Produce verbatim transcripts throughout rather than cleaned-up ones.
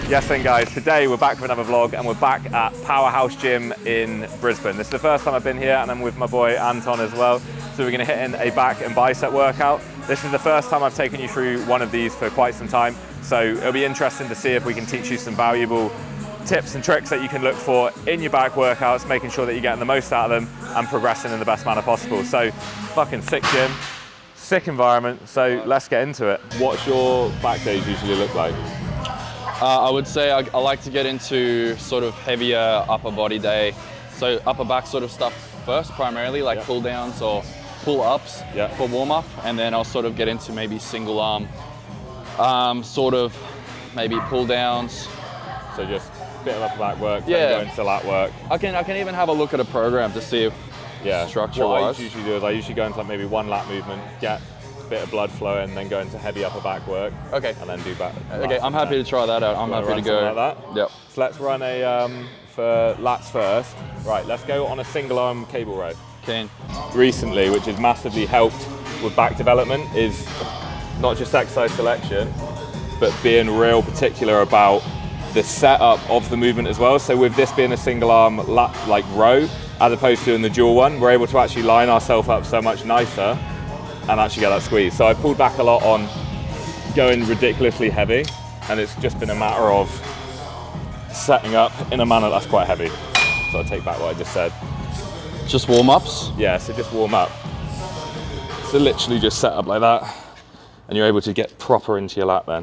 Yes then guys, today we're back with another vlog and we're back at Powerhouse Gym in Brisbane. This is the first time I've been here and I'm with my boy Anton as well. So we're going to hit in a back and bicep workout. This is the first time I've taken you through one of these for quite some time. So it'll be interesting to see if we can teach you some valuable tips and tricks that you can look for in your back workouts, making sure that you're getting the most out of them and progressing in the best manner possible. So fucking sick gym, sick environment. So let's get into it. What's your back days usually look like? Uh, I would say I, I like to get into sort of heavier upper body day. So upper back sort of stuff first, primarily like yep. pull downs or pull ups yep. for warm up. And then I'll sort of get into maybe single arm, um, sort of maybe pull downs. So just a bit of upper back work, yeah. then go into lat work. I can, I can even have a look at a program to see if yeah. structure what wise. I usually do is I usually go into like maybe one lat movement, get bit of blood flow and then go into heavy upper back work. Okay. And then do back. Okay, I'm happy there. to try that out. I'm happy to go. Like that? Yep. So let's run a um, for lats first. Right, let's go on a single arm cable row. Keen. Recently, which has massively helped with back development, is not just exercise selection, but being real particular about the setup of the movement as well. So with this being a single arm lat like row, as opposed to in the dual one, we're able to actually line ourselves up so much nicer and actually get that squeeze. So I pulled back a lot on going ridiculously heavy, and it's just been a matter of setting up in a manner that's quite heavy. So I take back what I just said. Just warm ups? Yeah, so just warm up. So literally just set up like that, and you're able to get proper into your lat then.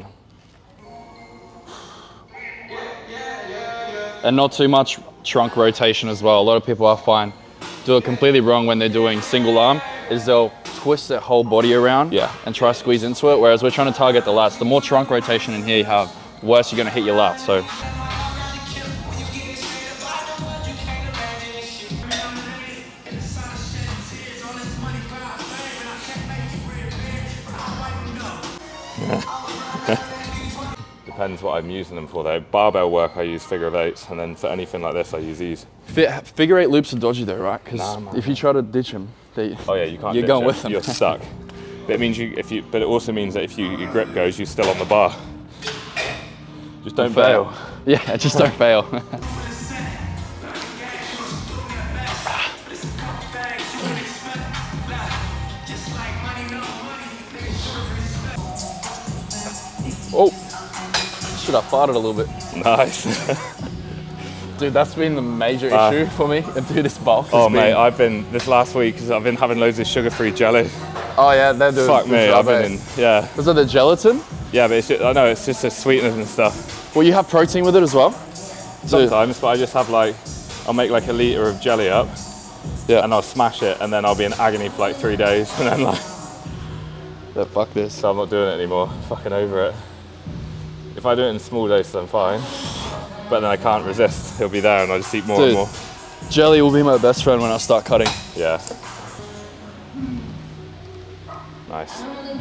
And not too much trunk rotation as well. A lot of people I find do it completely wrong when they're doing single arm, is they'll twist their whole body around yeah. and try to squeeze into it, whereas we're trying to target the lats. The more trunk rotation in here you have, the worse you're going to hit your lats. So. Depends what I'm using them for though. Barbell work I use figure of eights, and then for anything like this I use these. Figure eight loops are dodgy though, right? Because nah, if you try to ditch them, they, oh yeah, you can't. You're going them. with them. You're stuck. But it means you, if you, but it also means that if you, your grip goes, you're still on the bar. Just don't fail. fail. Yeah, just don't fail. Oh, should have farted a little bit. Nice. Dude, that's been the major uh, issue for me. And dude, this bulk. Oh been... mate, I've been this last week because I've been having loads of sugar-free jelly. Oh yeah, they're doing. Fuck me, I've been in. Yeah. Was that the gelatin? Yeah, but it's just, I know it's just the sweeteners and stuff. Well, you have protein with it as well. Sometimes, but I just have like, I'll make like a liter of jelly up. Yeah. And I'll smash it, and then I'll be in agony for like three days, and then like. Yeah, fuck this. So I'm not doing it anymore. Fucking over it. If I do it in small doses, I'm fine. But then I can't resist. He'll be there and I just eat more Dude, and more. Jelly will be my best friend when I start cutting. Yeah. Nice.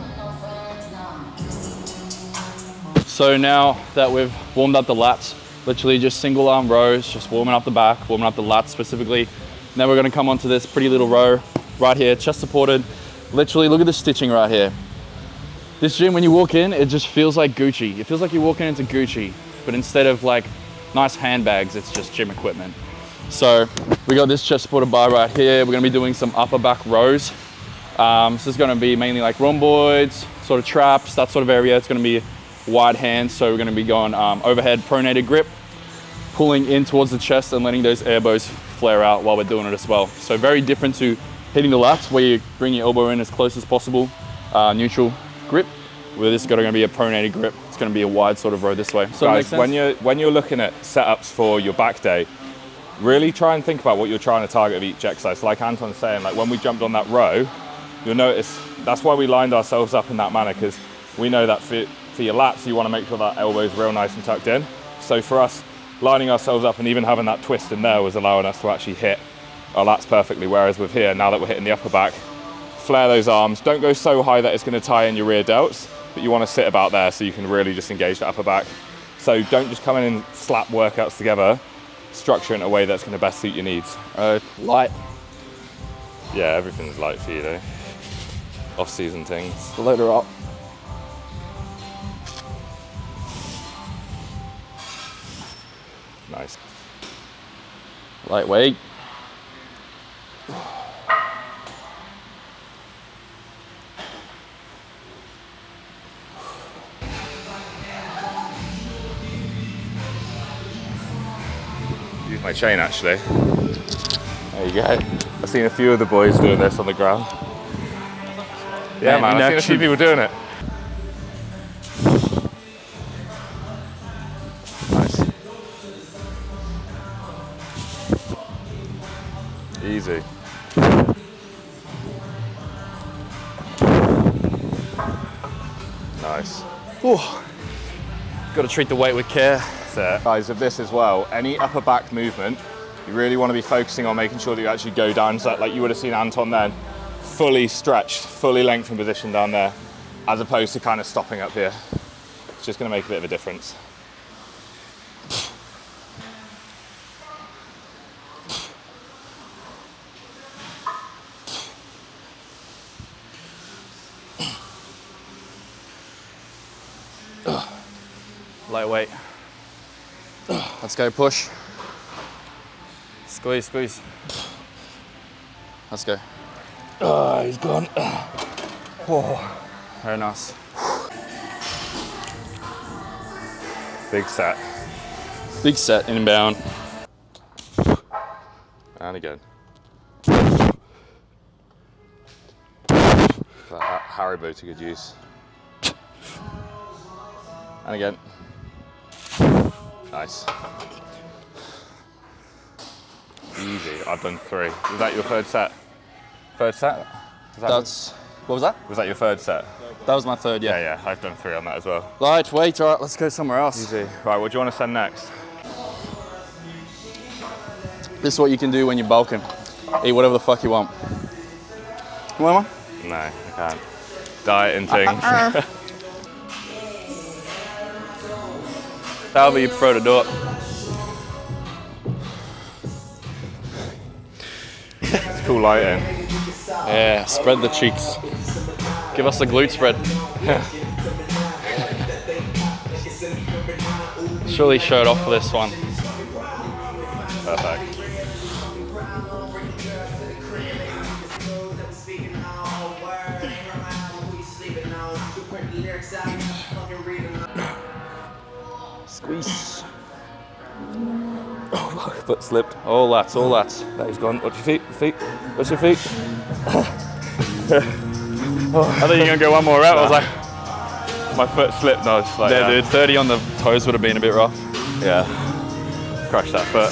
So now that we've warmed up the lats, literally just single arm rows, just warming up the back, warming up the lats specifically. Now we're gonna come onto this pretty little row right here, chest supported. Literally, look at the stitching right here. This gym, when you walk in, it just feels like Gucci. It feels like you're walking into Gucci, but instead of like nice handbags, it's just gym equipment. So we got this chest supported bar right here. We're gonna be doing some upper back rows. Um, so it's gonna be mainly like rhomboids, sort of traps, that sort of area. It's gonna be wide hands. So we're gonna be going um, overhead pronated grip, pulling in towards the chest and letting those elbows flare out while we're doing it as well. So very different to hitting the lats where you bring your elbow in as close as possible, uh, neutral grip. With this is going to be a pronated grip. It's going to be a wide sort of row this way. So guys, when you're when you're looking at setups for your back day, really try and think about what you're trying to target of each exercise. So like Anton's saying, like when we jumped on that row, you'll notice that's why we lined ourselves up in that manner, because we know that for, for your lats, you want to make sure that elbow is real nice and tucked in. So for us, lining ourselves up and even having that twist in there was allowing us to actually hit our lats perfectly. Whereas with here, now that we're hitting the upper back, flare those arms. Don't go so high that it's going to tie in your rear delts, but you want to sit about there so you can really just engage the upper back. So don't just come in and slap workouts together. Structure in a way that's going to best suit your needs. Uh, light. Yeah, everything's light for you though. Off-season things. Load her up. Nice. Lightweight. Use my chain actually. There you go. I've seen a few of the boys doing this on the ground. Yeah, man, man I've seen a few people doing it. Nice. Easy. Nice. Ooh. Got to treat the weight with care. That's it. Guys, with this as well, any upper back movement, you really want to be focusing on making sure that you actually go down, so that, like you would have seen Anton then, fully stretched, fully lengthened position down there, as opposed to kind of stopping up here. It's just going to make a bit of a difference. Lightweight. Let's go, push. Squeeze, squeeze. Let's go. Oh, he's gone. Oh. Very nice. Big set. Big set, inbound. And again. That Haribo to good use. And again. Nice. Easy. I've done three. Was that your third set? Third set? Was that That's, what was that? Was that your third set? That was my third, yeah. Yeah, yeah. I've done three on that as well. Lightweight, all right, let's go somewhere else. Easy. Right, what do you want to send next? This is what you can do when you're bulking. Eat whatever the fuck you want. You want one? No, I can't. Diet and things. However you prefer to do it. It's cool lighting. Yeah, spread the cheeks. Give us the glute spread. Surely showed off for this one. Perfect. Squeeze. Oh, my foot slipped. All lats, all lats. That is gone. Watch your feet, feet. Watch your feet. I thought you were gonna go one more route. Nah. I was like, my foot slipped. No, it's like, there, yeah. dude. thirty on the toes would have been a bit rough. Yeah. Crush that foot.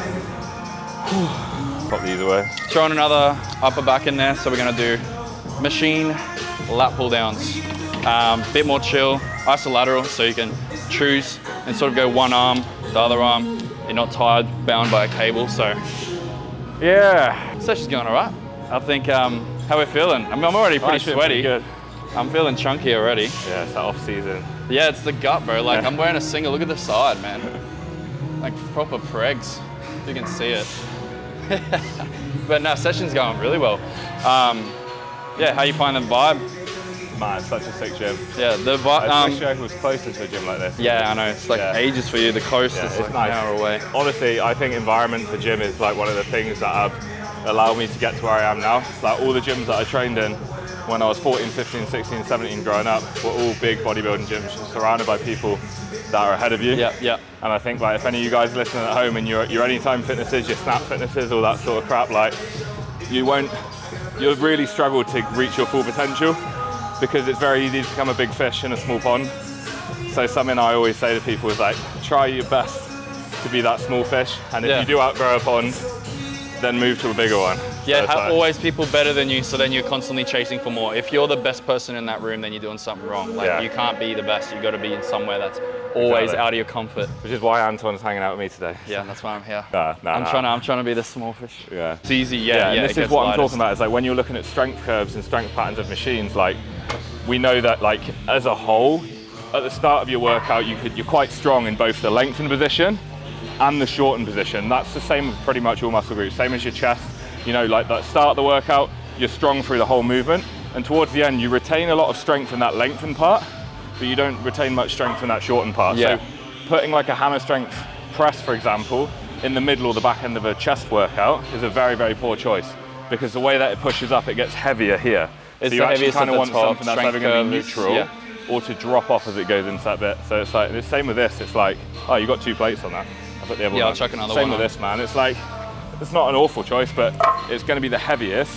Pop these away. Throwing another upper back in there. So we're gonna do machine lat pull downs. Um, bit more chill, isolateral, so you can choose and sort of go one arm, the other arm. You're not tied, bound by a cable. So yeah, session's going all right. I think, um, how we're feeling? I mean, I'm already pretty Actually, sweaty. pretty good. I'm feeling chunky already. Yeah, it's that off season. Yeah, it's the gut, bro. Like, I'm wearing a single. Look at the side, man. Like proper pregs, if you can see it. But no, session's going really well. Um, yeah, how you find the vibe? Man, it's such a sick gym. Yeah, the vibe. I Um, wish I was closer to a gym like this. yeah, I know. It's like Yeah. ages for you. The coast Yeah, is it's like nice. an hour away. Honestly, I think environment for gym is like one of the things that have allowed me to get to where I am now. Like all the gyms that I trained in when I was fourteen, fifteen, sixteen, seventeen growing up were all big bodybuilding gyms, just surrounded by people that are ahead of you. Yeah, yeah. And I think like if any of you guys listening at home and your your Anytime Fitnesses, your Snap Fitnesses, all that sort of crap, like you won't, you'll really struggle to reach your full potential because it's very easy to become a big fish in a small pond. So something I always say to people is like, try your best to be that small fish, and if Yeah. you do outgrow a pond, then move to a bigger one. Yeah, So it's have like- always people better than you, so then you're constantly chasing for more. If you're the best person in that room, then you're doing something wrong. Like Yeah. you can't be the best. You've got to be in somewhere that's always Exactly. out of your comfort. Which is why Anton's hanging out with me today. Yeah, that's why I'm here. Nah, nah, I'm nah. trying to. I'm trying to be the small fish. Yeah. It's easy. Yeah, Yeah, yeah. and it this is gets what I'm lightest. talking about. Is like when you're looking at strength curves and strength patterns of machines, like we know that like as a whole, at the start of your workout, you could, you're quite strong in both the lengthened position and the shortened position. That's the same with pretty much all muscle groups, same as your chest. You know, like that start of the workout, you're strong through the whole movement, and towards the end, you retain a lot of strength in that lengthened part, but you don't retain much strength in that shortened part. Yeah. So putting like a hammer strength press, for example, in the middle or the back end of a chest workout is a very, very poor choice, because the way that it pushes up, it gets heavier here. It's so you the actually heaviest kind at of the want top, something that's strength either going to be curve is- neutral yeah. or to drop off as it goes into that bit. So it's like, the same with this, it's like, oh, you got two plates on that. I'll put the other Yeah, one I'll on. chuck another Same one with on. this, man. It's like, it's not an awful choice, but it's going to be the heaviest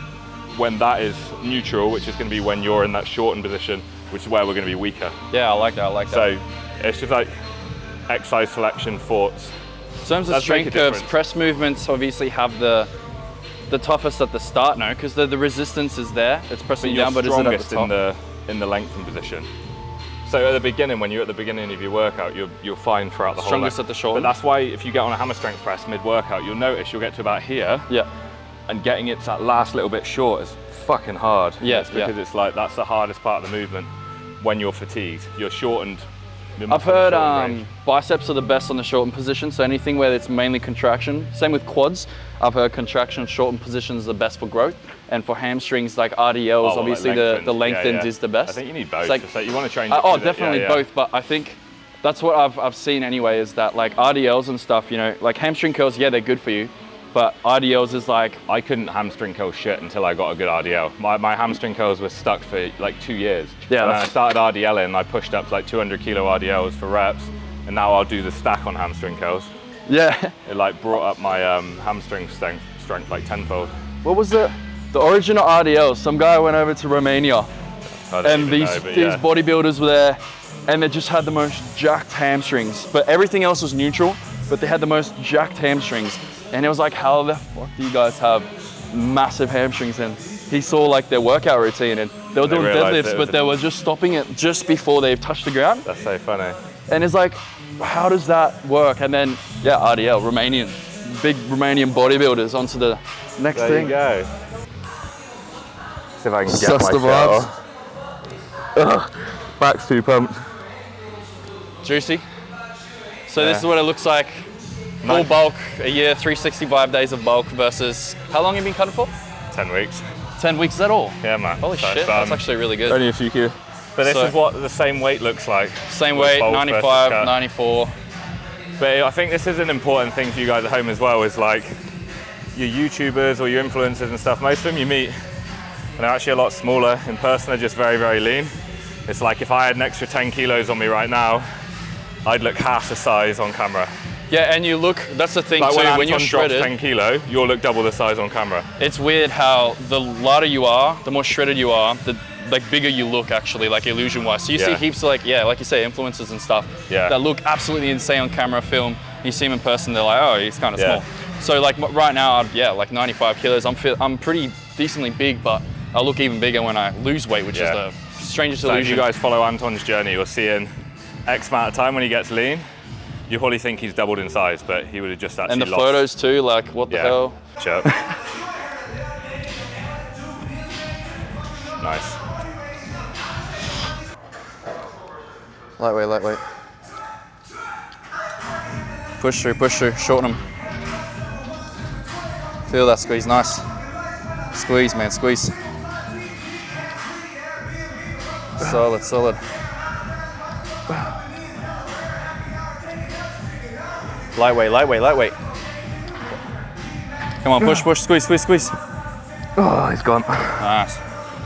when that is neutral, which is going to be when you're in that shortened position, which is where we're going to be weaker. Yeah, I like that, I like that. So it's just like exercise selection, thoughts. In terms of Does make strength a curves, difference. press movements obviously have the the toughest at the start, no, because the, the resistance is there. It's But pressing you're down, but is it at the strongest top? in the in the lengthened position. So at the beginning, when you're at the beginning of your workout, you're you're fine throughout the whole. Strongest length. at the shoulder. But that's why if you get on a hammer strength press mid-workout, you'll notice you'll get to about here, Yeah. and getting it to that last little bit short is fucking hard. Yeah, it's because yeah. it's like that's the hardest part of the movement when you're fatigued. You're shortened. your I've muscles are heard shortened um, range. biceps are the best on the shortened position, so anything where it's mainly contraction. Same with quads. I've heard contraction shortened positions are the best for growth, and for hamstrings like R D Ls, Oh, well, like obviously the, lengthened. the Yeah, lengthened yeah. is the best. I think you need both. It's like- It's like you want to train. Uh, oh, with it. Yeah, definitely yeah. both, but I think that's what I've, I've seen anyway, is that like R D Ls and stuff, you know, like hamstring curls, yeah, they're good for you, but R D Ls is like, I couldn't hamstring curl shit until I got a good R D L. My, my hamstring curls were stuck for like two years. Yeah, And then I that's- started RDLing, I pushed up to like two hundred kilo R D Ls for reps, and now I'll do the stack on hamstring curls. yeah. It like brought up my um, hamstring strength, strength like tenfold. What was the, the origin of R D Ls? Some guy went over to Romania, I don't and even these, know, but these yeah. bodybuilders were there, and they just had the most jacked hamstrings, but everything else was neutral, but they had the most jacked hamstrings. And it was like, how the fuck do you guys have massive hamstrings? And he saw like their workout routine, and they were They doing realised deadlifts, it but was they a- were just stopping it just before they touched the ground. That's so funny. And it's like, how does that work? And then, yeah, R D L, Romanian, big Romanian bodybuilders onto the next There thing. you go. See if I can get Suss my the shit vibes. off. Ugh, back's too pumped. Juicy. So this Yeah. is what it looks like. Full Nice. bulk, a year, three hundred sixty-five days of bulk versus, how long have you been cutting for? Ten weeks. ten weeks, is that all? Yeah, man. Holy So shit, it's, that's um, actually really good. Only a few kilos. But this So- is what the same weight looks like. Same with weight, bulk versus ninety-five, cut. ninety-four. But I think this is an important thing for you guys at home as well, is like your YouTubers or your influencers and stuff, most of them you meet, and they're actually a lot smaller. In person, they're just very, very lean. It's like if I had an extra ten kilos on me right now, I'd look half the size on camera. Yeah, and you look, that's the thing Like too, when, when you're Anton drops shredded, ten kilo, you'll look double the size on camera. it's weird how the lighter you are, the more shredded you are, the like bigger you look actually, like illusion wise. So you see Yeah. heaps of like, yeah, like you say, influencers and stuff Yeah. that look absolutely insane on camera, film. You see them in person, they're like, oh, he's kind of Yeah. small. So like m- right now, I'd, yeah, like ninety-five kilos. I'm fit, I'm pretty decently big, but I look even bigger when I lose weight, which Yeah. is the strangest So if illusion. you guys follow Anton's journey, you'll see in X amount of time when he gets lean, you probably think he's doubled in size, but he would have just actually and the lost. photos too, like what the Yeah. hell? Chirp. Nice. Lightweight, lightweight. Push through, push through, shorten them. Feel that squeeze, nice. Squeeze, man, squeeze. Solid, solid. Lightweight, lightweight, lightweight. Come on, push, push, squeeze, squeeze, squeeze. Oh, he's gone. Nice.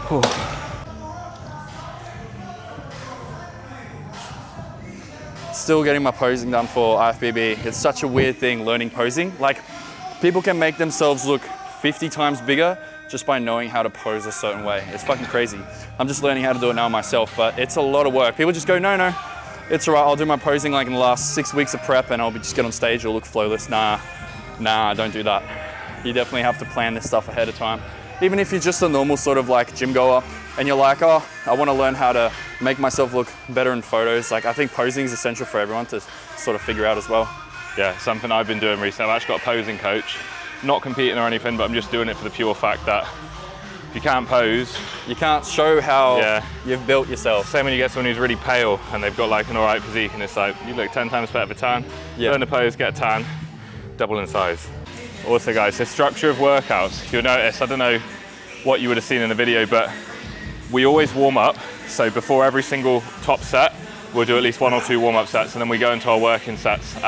Still getting my posing done for I F B B. It's such a weird thing, learning posing. Like, people can make themselves look fifty times bigger just by knowing how to pose a certain way. It's fucking crazy. I'm just learning how to do it now myself, but it's a lot of work. People just go, no, no, it's all right. I'll do my posing like in the last six weeks of prep and I'll be just get on stage, it'll look flawless. Nah, nah, don't do that. You definitely have to plan this stuff ahead of time. Even if you're just a normal sort of like gym goer and you're like, oh, I want to learn how to make myself look better in photos. Like, I think posing is essential for everyone to sort of figure out as well. Yeah, something I've been doing recently. I've actually got a posing coach. Not competing or anything, but I'm just doing it for the pure fact that if you can't pose, You can't show how Yeah. you've built yourself. same when you get someone who's really pale and they've got like an alright physique and it's like, you look ten times better for tan. Yeah. Learn to pose, get a tan, double in size. Also guys, the structure of workouts, you'll notice, I don't know what you would have seen in the video, but we always warm up. So before every single top set, we'll do at least one or two warm-up sets and then we go into our working sets. And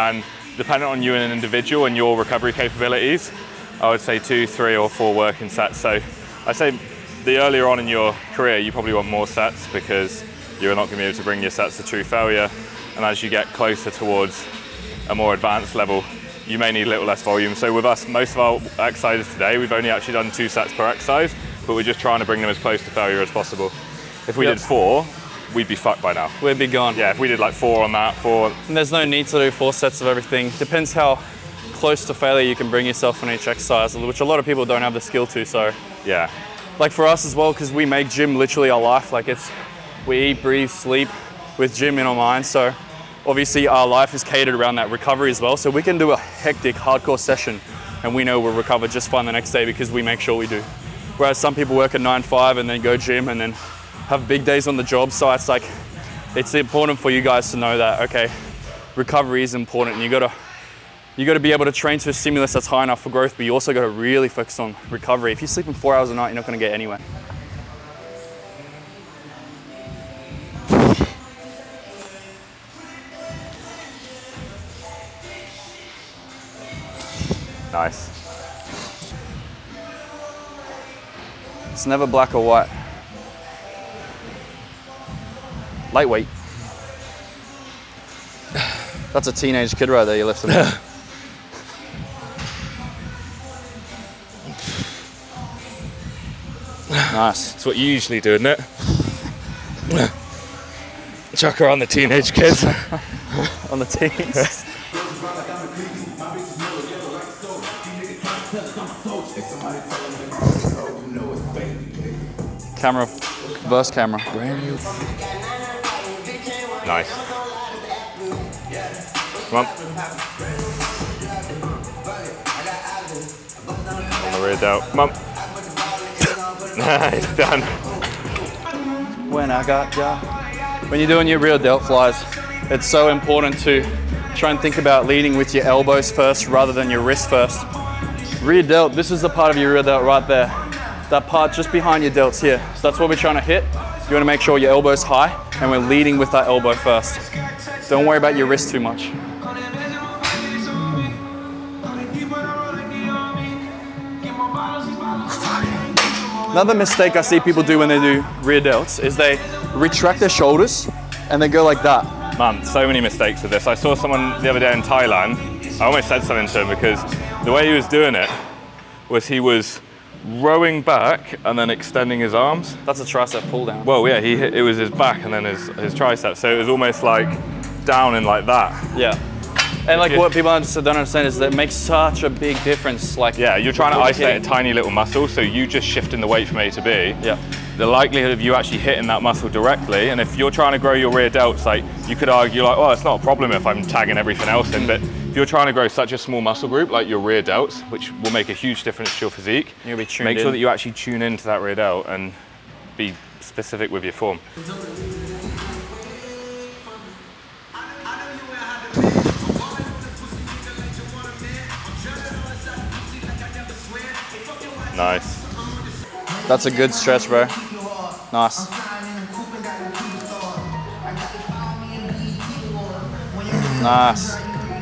depending on you and an individual and your recovery capabilities, I would say two, three or four working sets. So I say the earlier on in your career, you probably want more sets because you're not gonna be able to bring your sets to true failure. And as you get closer towards a more advanced level, you may need a little less volume. So with us, most of our exercises today, we've only actually done two sets per exercise, but we're just trying to bring them as close to failure as possible. If we yep. did four, we'd be fucked by now. We'd be gone. Yeah, if we did like four on that, four. And there's no need to do four sets of everything. Depends how close to failure you can bring yourself on each exercise, which a lot of people don't have the skill to, so. Yeah. Like for us as well, because we make gym literally our life. Like it's, we eat, breathe, sleep with gym in our mind. So obviously our life is catered around that recovery as well. So we can do a hectic, hardcore session and we know we'll recover just fine the next day because we make sure we do. Whereas some people work at nine five and then go gym and then have big days on the job. So it's like, it's important for you guys to know that, okay, recovery is important and you gotta, you gotta be able to train to a stimulus that's high enough for growth, but you also gotta really focus on recovery. If you're sleeping four hours a night, you're not gonna get anywhere. Nice. It's never black or white. Lightweight. That's a teenage kid right there you lifting. Nice. That's what you usually do, isn't it? Chuck her on the teenage kids. On the teens. Camera, verse camera. Nice. Come on. On the rear delt. Come on. Nice, done. When I got ya. When you're doing your rear delt flies, it's so important to try and think about leading with your elbows first rather than your wrist first. Rear delt, this is the part of your rear delt right there. That part just behind your delts here. So that's what we're trying to hit. You want to make sure your elbow's high and we're leading with that elbow first. Don't worry about your wrist too much. Another mistake I see people do when they do rear delts is they retract their shoulders and they go like that. Man, so many mistakes with this. I saw someone the other day in Thailand. I almost said something to him because the way he was doing it was he was rowing back and then extending his arms. That's a tricep pull down. Well, yeah, he hit, it was his back and then his, his tricep. So it was almost like down and like that. Yeah. And like what people don't understand is that it makes such a big difference. Like yeah, you're trying to isolate a tiny little muscle, so you just shifting the weight from A to B. Yeah. The likelihood of you actually hitting that muscle directly, and if you're trying to grow your rear delts, like you could argue like, well, it's not a problem if I'm tagging everything else in, but if you're trying to grow such a small muscle group like your rear delts, which will make a huge difference to your physique, you'll be tuned make in. sure that you actually tune into that rear delt and be specific with your form. Nice. That's a good stretch, bro. Nice. Nice.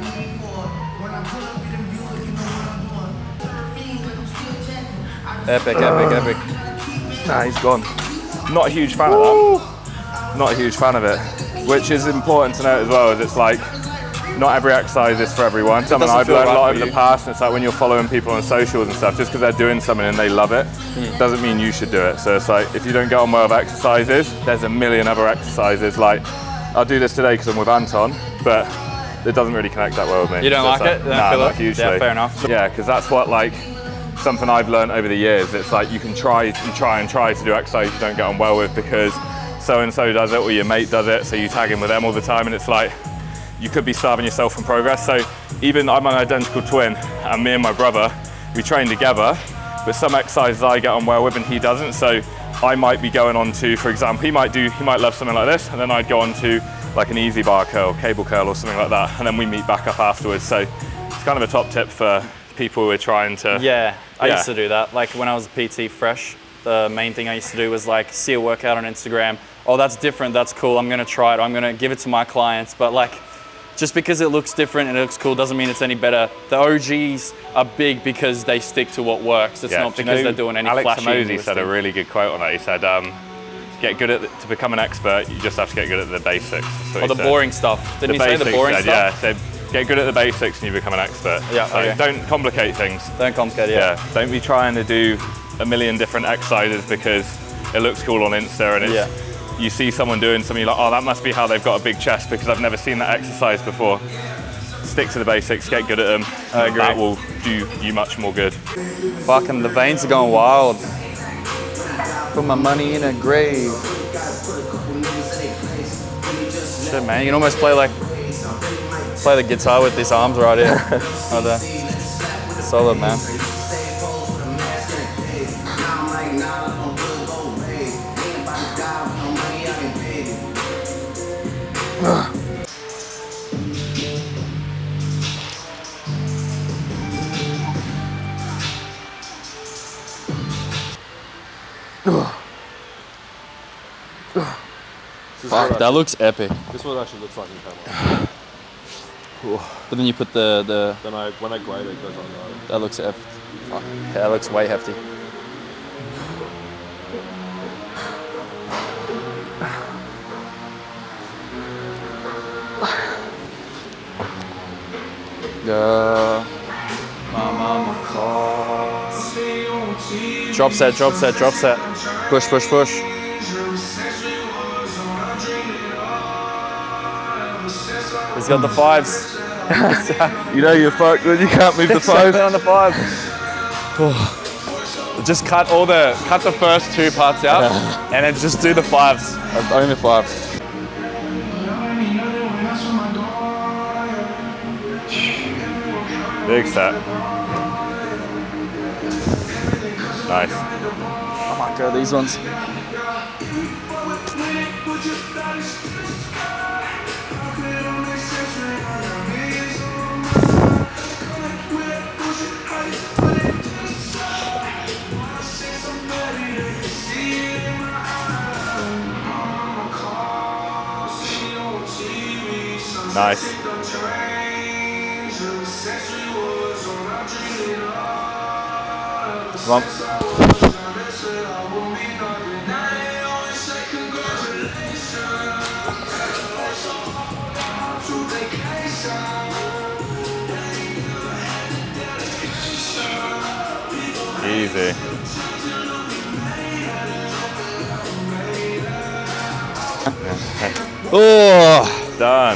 Epic, epic, epic. Nah, he's gone. Not a huge fan Woo! of that. Not a huge fan of it. Which is important to note as well, is it's like, not every exercise is for everyone. Something I've learned a lot over the past, and it's like when you're following people on socials and stuff, just because they're doing something and they love it, mm. doesn't mean you should do it. So it's like, if you don't get on well with exercises, there's a million other exercises. Like, I'll do this today because I'm with Anton, but it doesn't really connect that well with me. You don't so like, like it? Nah, not hugely. Yeah, fair enough. Yeah, because that's what like, something I've learned over the years. It's like, you can try and try and try to do exercise you don't get on well with because so-and-so does it or your mate does it, so you tag in with them all the time, and it's like, you could be starving yourself from progress. So even I'm an identical twin, and me and my brother, we train together, but some exercises I get on well with and he doesn't. So I might be going on to, for example, he might do, he might love something like this, and then I'd go on to like an easy bar curl, cable curl or something like that, and then we meet back up afterwards. So it's kind of a top tip for people who are trying to... Yeah, I yeah. used to do that. Like when I was a P T fresh, the main thing I used to do was like see a workout on Instagram. Oh, that's different, that's cool, I'm gonna try it, I'm gonna give it to my clients, but like, just because it looks different and it looks cool doesn't mean it's any better. The O Gs are big because they stick to what works. It's yeah, not because they're doing any Alex flashy. Hormozi said a really good quote on that. He said, um, get good at, the, to become an expert, you just have to get good at the basics. Or the said. boring stuff. Didn't the he say the boring said, stuff? Yeah, so get good at the basics and you become an expert. Yeah, so okay. Don't complicate things. Don't complicate, yeah. yeah. Don't be trying to do a million different exercises because it looks cool on Insta and it's, yeah. you see someone doing something, you're like, oh, that must be how they've got a big chest because I've never seen that exercise before. Stick to the basics, get good at them. I agree. That will do you much more good. Fucking the veins are going wild. Put my money in a grave. Shit, man, you can almost play like, play the guitar with these arms right here. Right there. Solid, man. Fuck, that looks epic. This is what it actually looks like in camera. But then you put the, the Then I, when I grade it, it goes on low. that looks hefty. Fuck. Yeah, that looks way hefty. Yeah. My mama calls. Drop set, drop set, drop set. Push, push, push. He's got the fives. You know you're fucked when you can't move the five. on the five. Just cut all the, cut the first two parts out yeah. and then just do the fives. Only fives. Big set. Nice. Oh my god, these ones. Nice. Rump. Easy. Oh, done.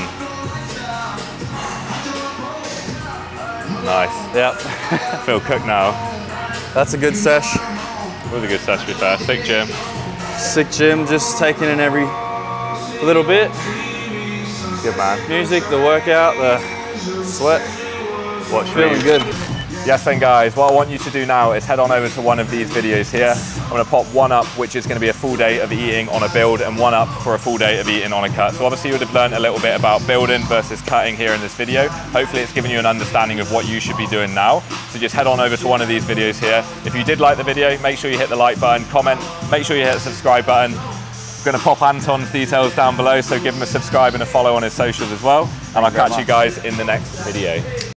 Nice. Yep. Feel cooked now. That's a good sesh. Was a good sesh to be fair. Sick gym. Sick gym, just taking in every little bit. Good man. Music, the workout, the sweat. Watch Feeling these. good. Yes then guys, what I want you to do now is head on over to one of these videos here. I'm going to pop one up which is going to be a full day of eating on a build and one up for a full day of eating on a cut. So obviously you would have learned a little bit about building versus cutting here in this video. Hopefully it's given you an understanding of what you should be doing now. So just head on over to one of these videos here. If you did like the video, make sure you hit the like button, comment, make sure you hit the subscribe button. I'm going to pop Anton's details down below, so give him a subscribe and a follow on his socials as well. And I'll catch you guys in the next video.